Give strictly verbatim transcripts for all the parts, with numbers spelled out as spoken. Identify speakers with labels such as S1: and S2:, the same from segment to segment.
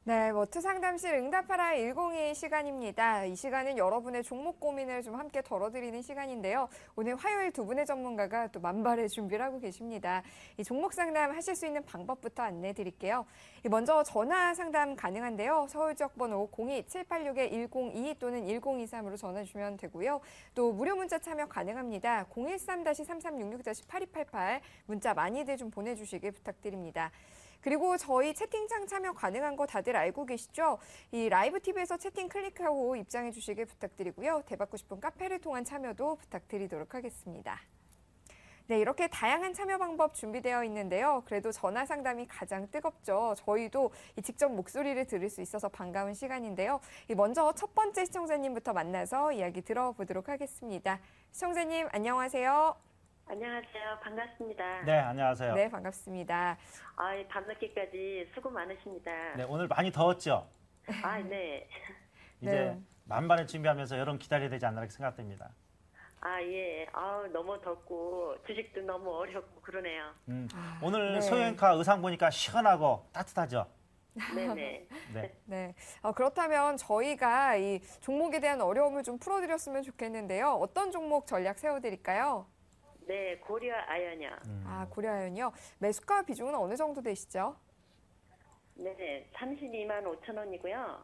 S1: 네, 워트 상담실 응답하라 일공이 시간입니다. 이 시간은 여러분의 종목 고민을 좀 함께 덜어드리는 시간인데요. 오늘 화요일 두 분의 전문가가 또 만발의 준비를 하고 계십니다. 이 종목 상담 하실 수 있는 방법부터 안내 드릴게요. 먼저 전화 상담 가능한데요. 서울 지역 번호 공이 칠팔육 일공이 또는 일공이삼으로 전화 주시면 되고요. 또 무료 문자 참여 가능합니다. 공일삼 삼삼육육 팔이팔팔 문자 많이들 좀 보내주시길 부탁드립니다. 그리고 저희 채팅창 참여 가능한 거 다들 알고 계시죠? 이 라이브 티비에서 채팅 클릭하고 입장해 주시길 부탁드리고요. 대받고 싶은 카페를 통한 참여도 부탁드리도록 하겠습니다. 네, 이렇게 다양한 참여 방법 준비되어 있는데요. 그래도 전화 상담이 가장 뜨겁죠. 저희도 이 직접 목소리를 들을 수 있어서 반가운 시간인데요. 먼저 첫 번째 시청자님부터 만나서 이야기 들어보도록 하겠습니다. 시청자님, 안녕하세요.
S2: 안녕하세요. 반갑습니다.
S3: 네, 안녕하세요.
S1: 네, 반갑습니다.
S2: 아, 밤늦게까지 수고 많으십니다.
S3: 네, 오늘 많이 더웠죠?
S2: 아, 네.
S3: 이제
S1: 네.
S3: 만반을 준비하면서 여름 기다려야 되지 않나 이렇게 생각됩니다.
S2: 아, 예. 아, 너무 덥고 주식도 너무 어렵고 그러네요.
S3: 음,
S1: 아,
S3: 오늘
S1: 네.
S3: 소형카 의상 보니까 시원하고 따뜻하죠?
S2: 네네.
S3: 네.
S1: 네. 어, 그렇다면 저희가 이 종목에 대한 어려움을 좀 풀어드렸으면 좋겠는데요. 어떤 종목 전략 세워드릴까요?
S2: 네, 고려 아연이요.
S3: 음.
S1: 아, 고려아연이요. 매수가 비중은 어느 정도 되시죠?
S2: 네, 삼십이만 오천 원이고요.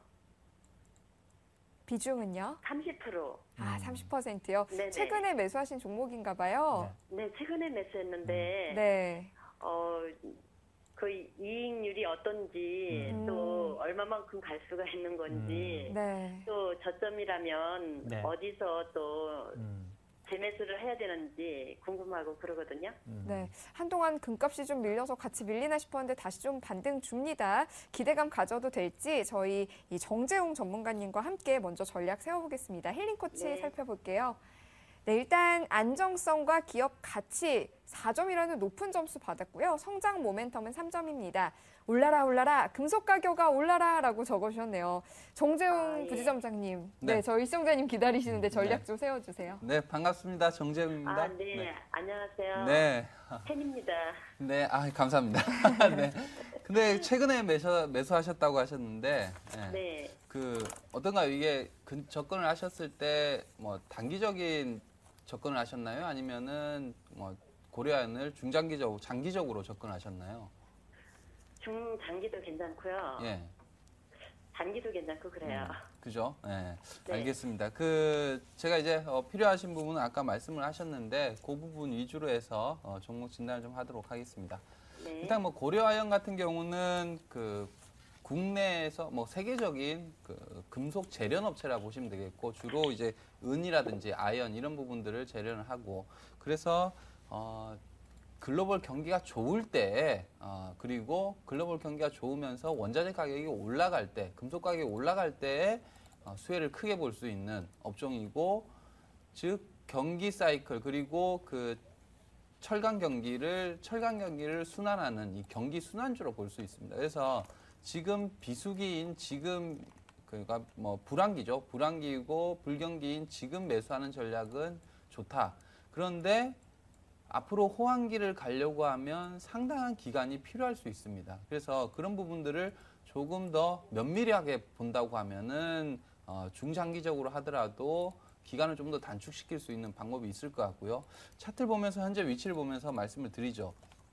S1: 비중은요?
S2: 삼십 퍼센트.
S1: 아, 삼십 퍼센트요.
S2: 네네.
S1: 최근에 매수하신 종목인가 봐요.
S2: 네, 최근에 매수했는데
S1: 네.
S2: 어, 그 이익률이 어떤지
S1: 음.
S2: 또 얼마만큼 갈 수가 있는 건지
S1: 네.
S2: 또 저점이라면
S3: 네.
S2: 어디서 또
S3: 음,
S2: 재매수를 해야 되는지 궁금하고 그러거든요.
S3: 음.
S1: 네. 한동안 금값이 좀 밀려서 같이 밀리나 싶었는데 다시 좀 반등 줍니다. 기대감 가져도 될지 저희 이 정재용 전문가님과 함께 먼저 전략 세워보겠습니다. 힐링 코치
S2: 네.
S1: 살펴볼게요. 네, 일단 안정성과 기업 가치 사 점이라는 높은 점수 받았고요. 성장 모멘텀은 삼 점입니다. 올라라 올라라 금속 가격아 올라라 라고 적어주셨네요. 정재용
S2: 아, 예.
S1: 부지점장님. 네.
S4: 네.
S1: 저희 시청자님 기다리시는데 전략
S4: 네.
S1: 좀 세워주세요.
S4: 네, 반갑습니다. 정재웅입니다.
S2: 아, 네. 안녕하세요.
S4: 네.
S2: 팬입니다.
S4: 네, 아, 감사합니다. 네. 근데 최근에 매수, 매수하셨다고 하셨는데, 네.
S2: 네.
S4: 그, 어떤가요? 이게 근- 접근을 하셨을 때, 뭐, 단기적인 접근을 하셨나요? 아니면은, 뭐, 고려안을 중장기적으로, 장기적으로 접근하셨나요?
S2: 중장기도 괜찮고요.
S4: 예.
S2: 단기도 괜찮고 그래요.
S4: 음, 그죠? 네.
S2: 네.
S4: 알겠습니다. 그, 제가 이제 어, 필요하신 부분은 아까 말씀을 하셨는데, 그 부분 위주로 해서 어, 종목 진단을 좀 하도록 하겠습니다.
S2: 네.
S4: 일단 뭐 고려아연 같은 경우는 그 국내에서 뭐 세계적인 그 금속 재련 업체라 보시면 되겠고, 주로 이제 은이라든지 아연 이런 부분들을 재련을 하고, 그래서 어, 글로벌 경기가 좋을 때, 어, 그리고 글로벌 경기가 좋으면서 원자재 가격이 올라갈 때, 금속 가격이 올라갈 때 어, 수혜를 크게 볼 수 있는 업종이고, 즉 경기 사이클 그리고 그 철강 경기를 철강 경기를 순환하는 이 경기 순환주로 볼 수 있습니다. 그래서 지금 비수기인 지금 그러니까 뭐 불황기죠. 불황기고 불경기인 지금 매수하는 전략은 좋다. 그런데 앞으로 호황기를 가려고 하면 상당한 기간이 필요할 수 있습니다. 그래서 그런 부분들을 조금 더 면밀하게 본다고 하면은 어, 중장기적으로 하더라도 기간을 좀 더 단축시킬 수 있는 방법이 있을 것 같고요. 차트를 보면서 현재 위치를 보면서 말씀을 드리죠.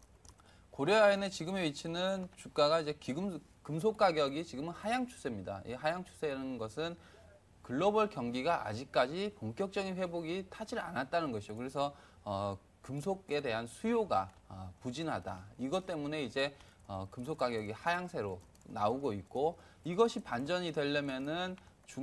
S4: 고려아연의 지금의 위치는 주가가 이제 기금, 금속 가격이 지금은 하향 추세입니다. 이 하향 추세라는 것은 글로벌 경기가 아직까지 본격적인 회복이 타질 않았다는 것이죠. 그래서 어, 금속에 대한 수요가 어, 부진하다. 이것 때문에 이제 어, 금속 가격이 하향세로 나오고 있고, 이것이 반전이 되려면은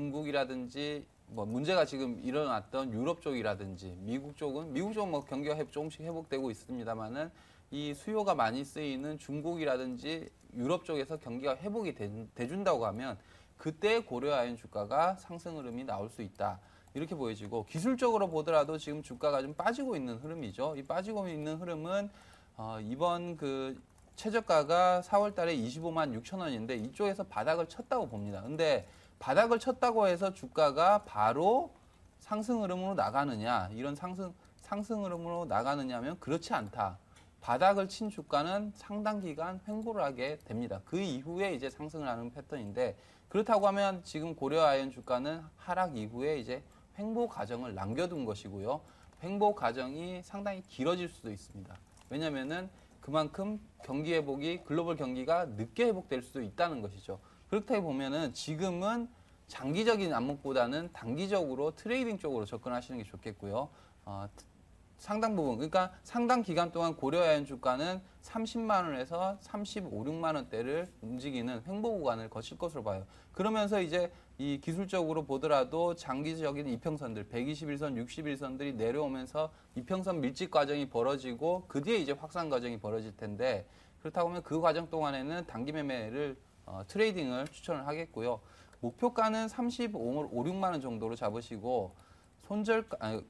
S4: 중국이라든지 뭐 문제가 지금 일어났던 유럽 쪽이라든지 미국 쪽은 미국 쪽은 뭐 경기가 조금씩 회복되고 있습니다만은 이 수요가 많이 쓰이는 중국이라든지 유럽 쪽에서 경기가 회복이 돼, 돼준다고 하면 그때 고려아연 주가가 상승 흐름이 나올 수 있다. 이렇게 보여지고, 기술적으로 보더라도 지금 주가가 좀 빠지고 있는 흐름이죠. 이 빠지고 있는 흐름은 어, 이번 그 최저가가 사월 달에 이십오만 육천 원인데 이쪽에서 바닥을 쳤다고 봅니다. 근데 바닥을 쳤다고 해서 주가가 바로 상승 흐름으로 나가느냐, 이런 상승 상승 흐름으로 나가느냐 하면 그렇지 않다. 바닥을 친 주가는 상당 기간 횡보를 하게 됩니다. 그 이후에 이제 상승을 하는 패턴인데 그렇다고 하면 지금 고려아연 주가는 하락 이후에 이제 횡보 과정을 남겨둔 것이고요. 횡보 과정이 상당히 길어질 수도 있습니다. 왜냐면은 그만큼 경기 회복이 글로벌 경기가 늦게 회복될 수도 있다는 것이죠. 그렇게 보면은 지금은 장기적인 안목보다는 단기적으로 트레이딩 쪽으로 접근하시는 게 좋겠고요. 어, 상당 부분, 그러니까 상당 기간 동안 고려아연 주가는 삼십만 원에서 삼십오, 육만 원대를 움직이는 횡보 구간을 거칠 것으로 봐요. 그러면서 이제 이 기술적으로 보더라도 장기적인 이평선들, 백이십일 선, 육십일 선들이 내려오면서 이평선 밀집 과정이 벌어지고 그 뒤에 이제 확산 과정이 벌어질 텐데 그렇다고 하면 그 과정 동안에는 단기 매매를 어, 트레이딩을 추천을 하겠고요. 목표가는 삼십오, 육만 원 정도로 잡으시고 손절가, 아니,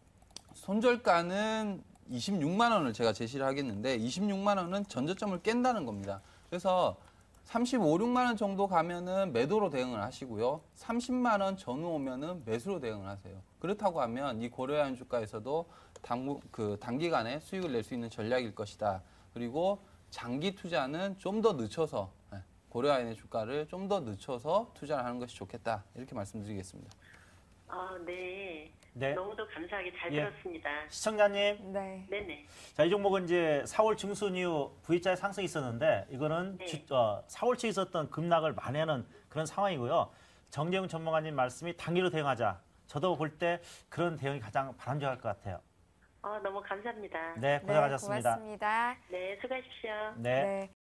S4: 손절가는 이십육만 원을 제가 제시를 하겠는데 이십육만 원은 전저점을 깬다는 겁니다. 그래서 삼십오, 육만 원 정도 가면은 매도로 대응을 하시고요. 삼십만 원 전후 오면은 매수로 대응을 하세요. 그렇다고 하면 이 고려아연 주가에서도 당, 그 단기간에 수익을 낼 수 있는 전략일 것이다. 그리고 장기 투자는 좀 더 늦춰서 고려아연의 주가를 좀 더 늦춰서 투자를 하는 것이 좋겠다. 이렇게 말씀드리겠습니다.
S2: 아, 네.
S3: 네.
S2: 너무도 감사하게 잘
S3: 예.
S2: 들었습니다.
S3: 시청자님,
S1: 네.
S2: 네네.
S3: 자, 이 종목은 이제 사월 중순 이후 V자의 상승이 있었는데 이거는
S2: 네.
S3: 주, 어, 사월 초에 있었던 급락을 만회하는 그런 상황이고요. 정재용 전문가님 말씀이 단기로 대응하자. 저도 볼 때 그런 대응이 가장 바람직할 것 같아요.
S2: 아, 너무 감사합니다.
S3: 네, 고생하셨습니다.
S1: 네, 고맙습니다.
S2: 네, 수고하십시오.
S3: 네.
S1: 네.